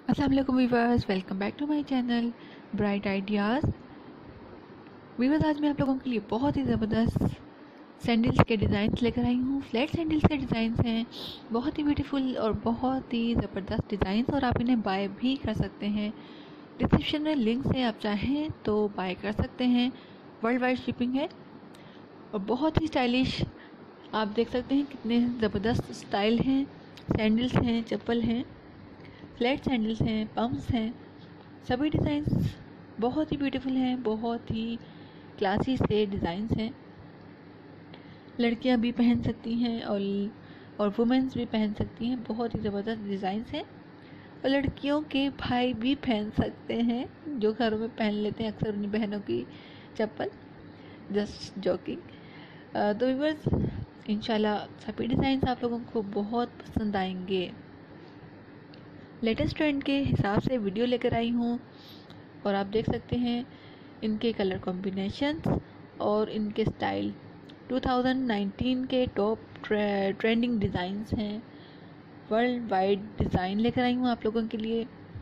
अस्सलाम वालेकुम viewers, welcome back to my channel bright ideas. Viewers, आज मैं आप लोगों के लिए बहुत ही ज़बरदस्त सैंडल्स के डिज़ाइंस लेकर आई हूँ। फ्लैट सैंडल्स के डिज़ाइंस हैं, बहुत ही ब्यूटीफुल और बहुत ही ज़बरदस्त डिज़ाइंस, और आप इन्हें बाय भी कर सकते हैं। डिस्क्रिप्शन में लिंक से आप चाहें तो बाय कर सकते हैं। वर्ल्ड वाइड शिपिंग है और बहुत ही स्टाइलिश। आप देख सकते हैं कितने ज़बरदस्त स्टाइल हैं। सैंडल्स हैं, चप्पल हैं, फ्लैट सैंडल्स हैं, पम्प्स हैं। सभी डिज़ाइंस बहुत ही ब्यूटीफुल हैं, बहुत ही क्लासी से डिज़ाइंस हैं। लड़कियां भी पहन सकती हैं और वुमेंस भी पहन सकती हैं। बहुत ही ज़बरदस्त डिज़ाइंस हैं और लड़कियों के भाई भी पहन सकते हैं, जो घरों में पहन लेते हैं अक्सर उन्हीं बहनों की चप्पल। Just joking. तो व्यूअर्स, इंशाल्लाह सभी डिज़ाइंस आप लोगों को बहुत पसंद आएंगे। लेटेस्ट ट्रेंड के हिसाब से वीडियो लेकर आई हूँ और आप देख सकते हैं इनके कलर कॉम्बिनेशंस और इनके स्टाइल। 2019 के टॉप ट्रेंडिंग डिज़ाइंस हैं। वर्ल्ड वाइड डिज़ाइन लेकर आई हूँ आप लोगों के लिए।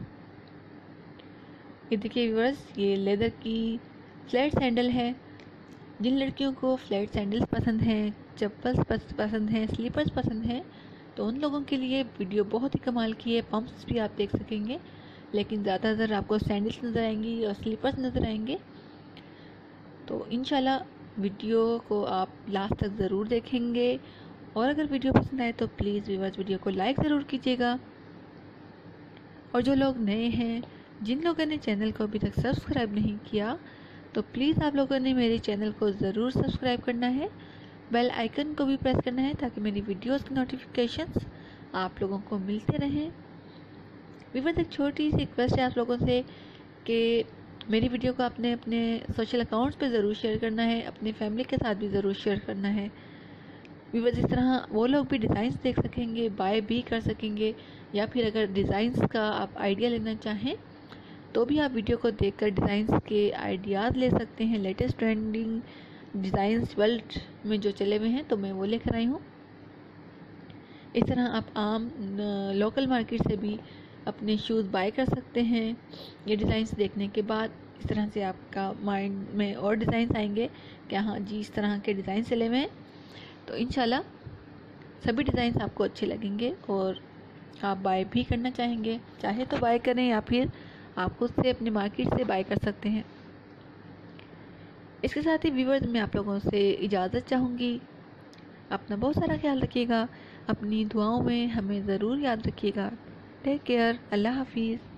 ये देखिए व्यूअर्स, ये लेदर की फ्लैट सैंडल है। जिन लड़कियों को फ्लैट सैंडल्स पसंद हैं, चप्पल्स पसंद हैं, स्लीपर्स पसंद हैं, तो उन लोगों के लिए वीडियो बहुत ही कमाल की है। पम्प्स भी आप देख सकेंगे, लेकिन ज़्यादातर आपको सैंडल्स नज़र आएंगी और स्लीपर्स नज़र आएंगे। तो इंशाल्लाह वीडियो को आप लास्ट तक ज़रूर देखेंगे, और अगर वीडियो पसंद आए तो प्लीज़ व्यूअर्स वीडियो को लाइक ज़रूर कीजिएगा। और जो लोग नए हैं, जिन लोगों ने चैनल को अभी तक सब्सक्राइब नहीं किया, तो प्लीज़ आप लोगों ने मेरे चैनल को ज़रूर सब्सक्राइब करना है। बेल आइकन को भी प्रेस करना है ताकि मेरी वीडियोस की नोटिफिकेशंस आप लोगों को मिलते रहें। व्यूअर्स, एक छोटी सी रिक्वेस्ट है आप लोगों से कि मेरी वीडियो को आपने अपने सोशल अकाउंट्स पे ज़रूर शेयर करना है, अपने फैमिली के साथ भी ज़रूर शेयर करना है। व्यूअर्स, इस तरह वो लोग भी डिज़ाइंस देख सकेंगे, बाय भी कर सकेंगे, या फिर अगर डिज़ाइंस का आप आइडिया लेना चाहें तो भी आप वीडियो को देखकर डिज़ाइंस के आइडियाज़ ले सकते हैं। लेटेस्ट ट्रेंडिंग डिज़ाइंस वर्ल्ड में जो चले हुए हैं, तो मैं वो लेकर आई हूँ। इस तरह आप आम लोकल मार्केट से भी अपने शूज़ बाय कर सकते हैं। ये डिज़ाइंस देखने के बाद इस तरह से आपका माइंड में और डिज़ाइंस आएंगे कि हाँ जी, इस तरह के डिज़ाइन चले हुए हैं। तो इंशाल्लाह सभी डिज़ाइंस आपको अच्छे लगेंगे और आप बाय भी करना चाहेंगे। चाहे तो बाय करें या फिर आप खुद से अपने मार्केट से बाय कर सकते हैं। इसके साथ ही व्यूअर्स, मैं आप लोगों से इजाज़त चाहूँगी। अपना बहुत सारा ख्याल रखिएगा, अपनी दुआओं में हमें ज़रूर याद रखिएगा। टेक केयर, अल्लाह हाफिज़।